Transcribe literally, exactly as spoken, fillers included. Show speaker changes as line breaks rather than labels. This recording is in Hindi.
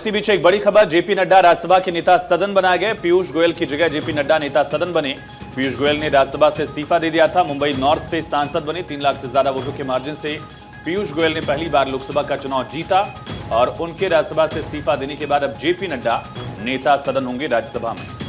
इसी बीच एक बड़ी खबर, जेपी नड्डा राज्यसभा के नेता सदन बनाए गए। पीयूष गोयल की जगह जेपी नड्डा नेता सदन बने। पीयूष गोयल ने राज्यसभा से इस्तीफा दे दिया था। मुंबई नॉर्थ से सांसद बने। तीन लाख से ज्यादा वोटों के मार्जिन से पीयूष गोयल ने पहली बार लोकसभा का चुनाव जीता और उनके राज्यसभा से इस्तीफा देने के बाद अब जेपी नड्डा नेता सदन होंगे राज्यसभा में।